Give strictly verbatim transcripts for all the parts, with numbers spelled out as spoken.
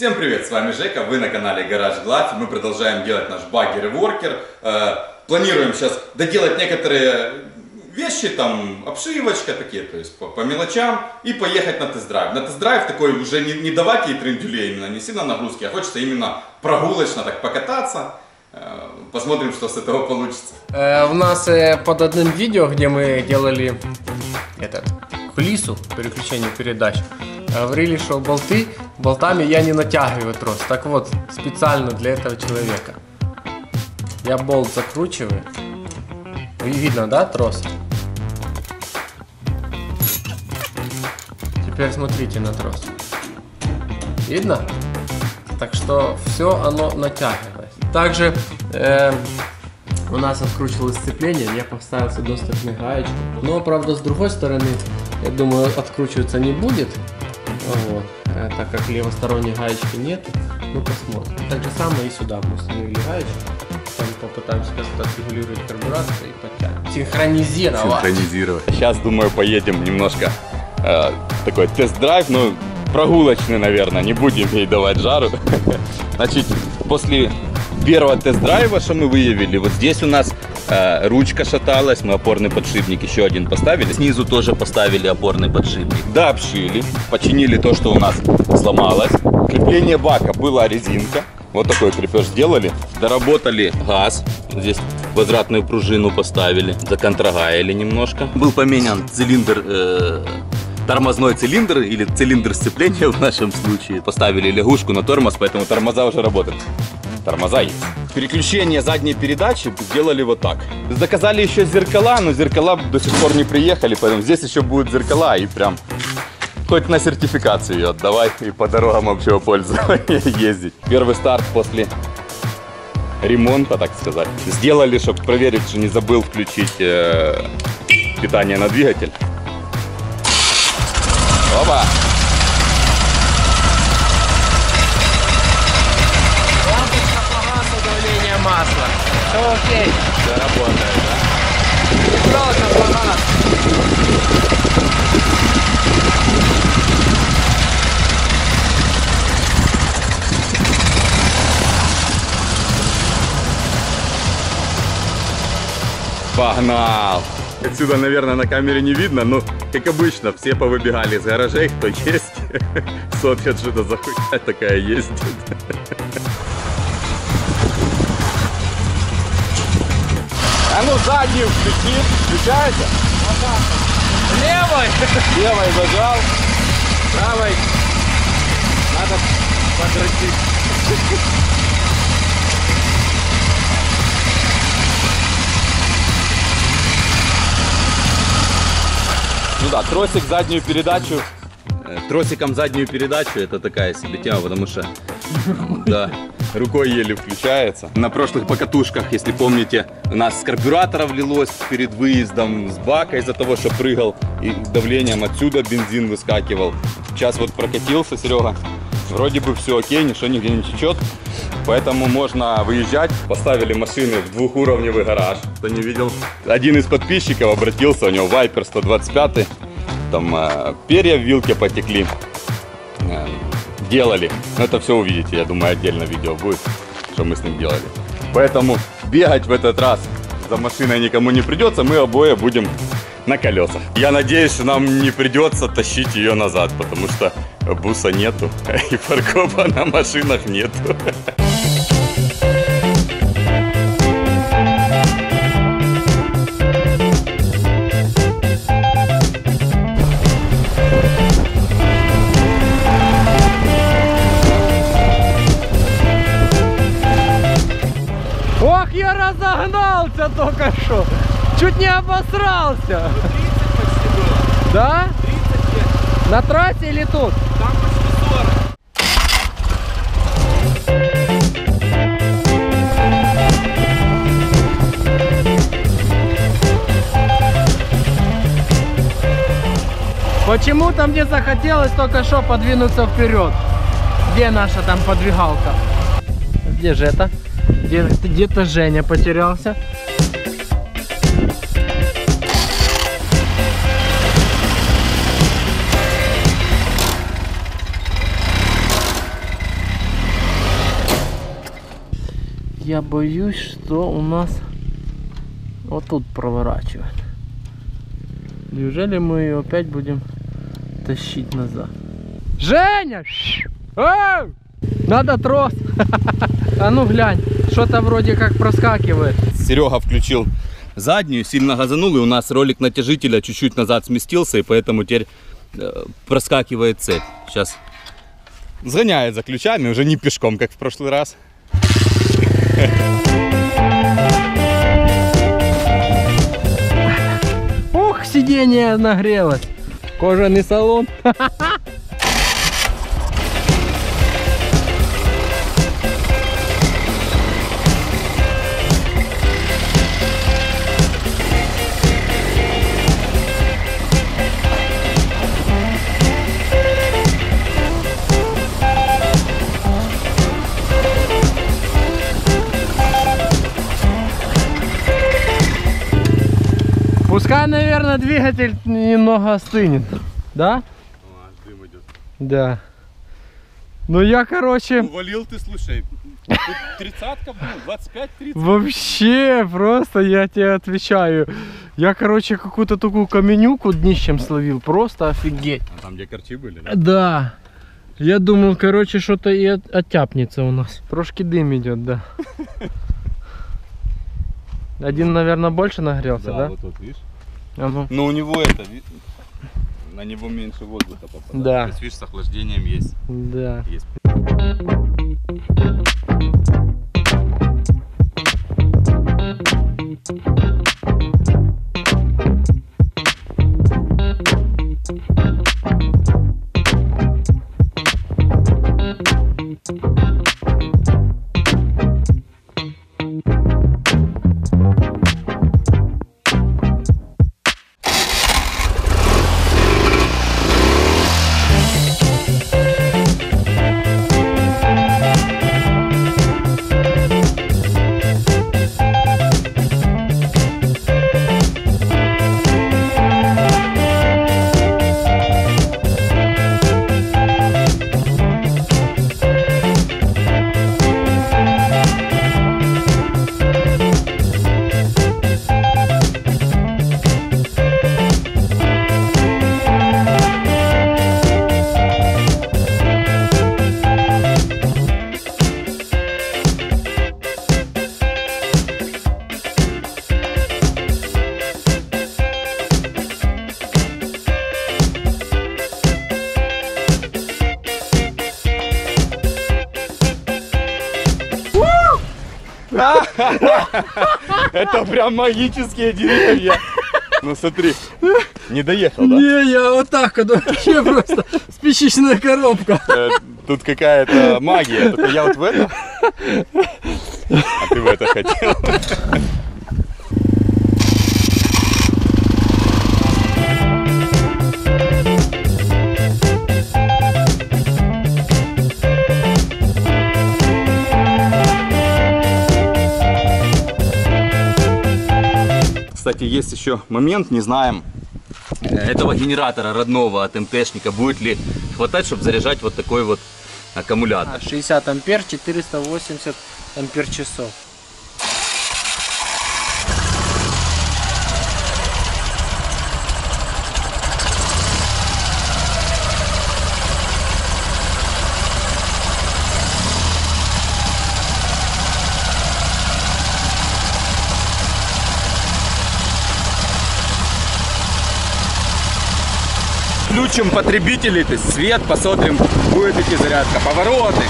Всем привет, с вами Жека, вы на канале Garage Glad. Мы продолжаем делать наш баггер-воркер. Планируем сейчас доделать некоторые вещи, там обшивочка такие, то есть по, по мелочам, и поехать на тест-драйв. На тест-драйв такой уже не, не давать ей трендюлей, именно не сильно нагрузки, а хочется именно прогулочно так покататься. Посмотрим, что с этого получится. Э, у нас э, под одним видео, где мы делали этот кулису, переключение передач, говорили, что болты, болтами я не натягиваю трос. Так вот, специально для этого человека я болт закручиваю. И видно, да, трос? Теперь смотрите на трос. Видно? Так что все оно натягивается. Также э, у нас откручивалось сцепление, я поставил сюда стопную гаечку. Но, правда, с другой стороны, я думаю, откручиваться не будет. Вот, э, так как левосторонней гаечки нет. Ну, посмотрим. Так же самое и сюда мы установили гаечку. Там попытаемся как-то отрегулировать карбюратор и подтянуть. Синхронизировать. Синхронизировать. Сейчас, думаю, поедем немножко э, такой тест-драйв, ну, прогулочный, наверное, не будем ей давать жару. Значит, после первого тест-драйва, что мы выявили, вот здесь у нас э, ручка шаталась, мы опорный подшипник еще один поставили, снизу тоже поставили опорный подшипник. Да, обшили, починили то, что у нас сломалось. Крепление бака была резинка, вот такой крепеж сделали. Доработали газ, здесь возвратную пружину поставили, законтрагаили немножко. Был поменян цилиндр, э, тормозной цилиндр или цилиндр сцепления в нашем случае. Поставили лягушку на тормоз, поэтому тормоза уже работают. Тормоза есть. Переключение задней передачи сделали вот так. Заказали еще зеркала, но зеркала до сих пор не приехали, поэтому здесь еще будут зеркала и прям хоть на сертификацию ее отдавать и по дорогам общего пользования ездить. Первый старт после ремонта, так сказать. Сделали, чтобы проверить, что не забыл включить э, питание на двигатель. Опа! Масло. Все окей. Все работает, да? Просто аппарат. Погнал! Отсюда, наверное, на камере не видно, но, как обычно, все повыбегали из гаражей, кто есть. Смотрят, что это за хуйня такая ездит. А ну заднюю включи, включается. Левой. Левой зажал, правой надо подрочить. Ну да, тросик заднюю передачу. Тросиком заднюю передачу это такая себе тема, потому что да, рукой еле включается. На прошлых покатушках, если помните, у нас с карбюратора влилось перед выездом с бака из-за того, что прыгал и давлением отсюда бензин выскакивал. Сейчас вот прокатился Серега, вроде бы все окей, ничего нигде не течет, поэтому можно выезжать. Поставили машины в двухуровневый гараж, кто не видел. Один из подписчиков обратился, у него Вайпер сто двадцать пять. Там э, перья в вилке потекли, э, делали, но это все увидите, я думаю, отдельно видео будет, что мы с ним делали. Поэтому бегать в этот раз за машиной никому не придется, мы обои будем на колесах. Я надеюсь, что нам не придется тащить ее назад, потому что буса нету и фаркопа на машинах нету. Ох, я разогнался только что. Чуть не обосрался. тридцать почти было. Да? тридцать лет. На трассе или тут? Там почти сорок. Почему-то мне захотелось только что подвинуться вперед. Где наша там подвигалка? Где же это? Где-то Женя потерялся. я боюсь, что у нас вот тут проворачивает. Неужели мы ее опять будем тащить назад? Женя! Оу! Надо трос! А ну глянь, что-то вроде как проскакивает. Серега включил заднюю, сильно газанул, и у нас ролик натяжителя чуть-чуть назад сместился, и поэтому теперь э, проскакивает цепь. Сейчас сгоняет за ключами, уже не пешком, как в прошлый раз. Ух, сиденье нагрелось. Кожаный салон. Пускай, наверное, двигатель немного остынет, да? О, дым идет. Да. Ну я, короче... Увалил ты, слушай, тут тридцатка, двадцать пять тридцать. Вообще, просто я тебе отвечаю. Я, короче, какую-то такую каменюку днищем словил, просто офигеть. А там, где корчи были, да? Да. Я думал, короче, что-то и от- оттяпнется у нас. Трошки дым идет, да. Один, наверное, больше нагрелся, да? вот тут, видишь? А ну. Но у него это, ви- на него меньше воздуха попадает. Да. То есть, видишь, с охлаждением есть. Да. есть. Это прям магические деревья. Ну смотри, не доехал, да? Не, я вот так вот, вообще просто спичечная коробка. Э, Тут какая-то магия, только я вот в это, а ты в это хотел. Кстати, есть еще момент, не знаем, э, этого генератора родного от МТшника будет ли хватать, чтобы заряжать вот такой вот аккумулятор. шестьдесят ампер, четыреста восемьдесят ампер часов. Включим потребителей, то есть свет, посмотрим, будет идти зарядка, повороты.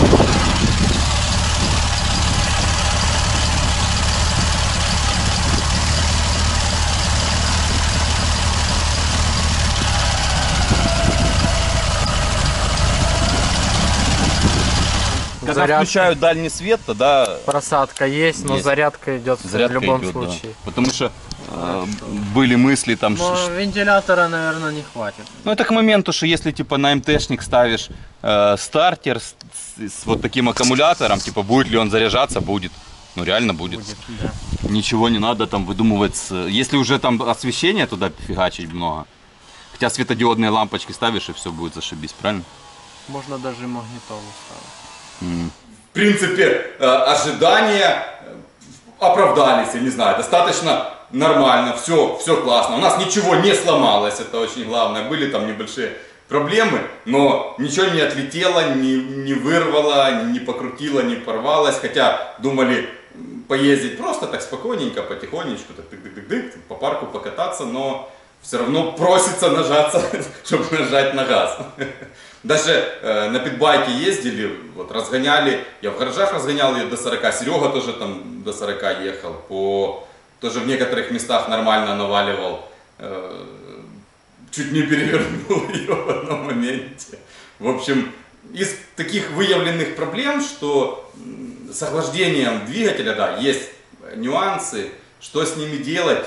Когда Зарядка. включают дальний свет, тогда Просадка есть, но Есть. зарядка идет зарядка в любом идет, да. случае. Потому что э, были мысли там, Но ш- вентилятора, наверное, не хватит. ну это к моменту, что если типа на МТшник ставишь э, стартер с, с- с вот таким аккумулятором, типа будет ли он заряжаться, будет. Ну реально будет. Будет, да. Ничего не надо там выдумывать. с- Если уже там освещение туда фигачить много. Хотя светодиодные лампочки ставишь и все будет зашибись, правильно? Можно даже магнитолу ставить. М. в принципе, ожидания оправдались, я не знаю, достаточно нормально, все, все классно. У нас ничего не сломалось, это очень главное. Были там небольшие проблемы, но ничего не отлетело, не, не вырвало, не покрутило, не порвалось. Хотя думали поездить просто так спокойненько, потихонечку, так дык-дык-дык, по парку покататься, но все равно просится нажаться, чтобы нажать на газ. Даже э, на питбайке ездили, вот, разгоняли, я в гаражах разгонял ее до сорока, Серега тоже там до сорока ехал, по, тоже в некоторых местах нормально наваливал, э, чуть не перевернул ее в одном моменте. В общем, из таких выявленных проблем, что с охлаждением двигателя, да, есть нюансы, что с ними делать,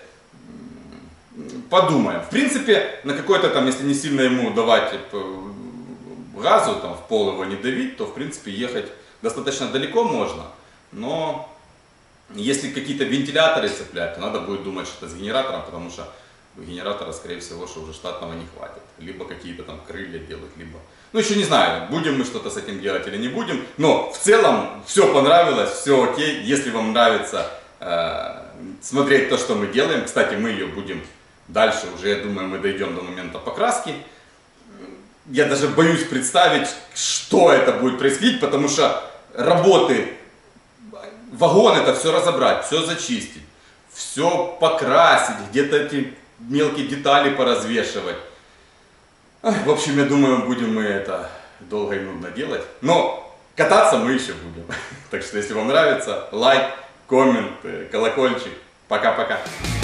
подумаем. В принципе, на какой-то там, если не сильно ему давать газу, там в пол его не давить, то в принципе ехать достаточно далеко можно. Но если какие-то вентиляторы цеплять, то надо будет думать что-то с генератором, потому что генератора, скорее всего, что уже штатного не хватит. Либо какие-то там крылья делать, либо... Ну, еще не знаю, будем мы что-то с этим делать или не будем. Но в целом все понравилось, все окей. Если вам нравится э, смотреть то, что мы делаем, кстати, мы ее будем дальше, уже, я думаю, мы дойдем до момента покраски. Я даже боюсь представить, что это будет происходить, потому что работы, вагон это все разобрать, все зачистить, все покрасить, где-то эти мелкие детали поразвешивать. В общем, я думаю, будем мы это долго и нудно делать. Но кататься мы еще будем. Так что, если вам нравится, лайк, коммент, колокольчик. Пока-пока.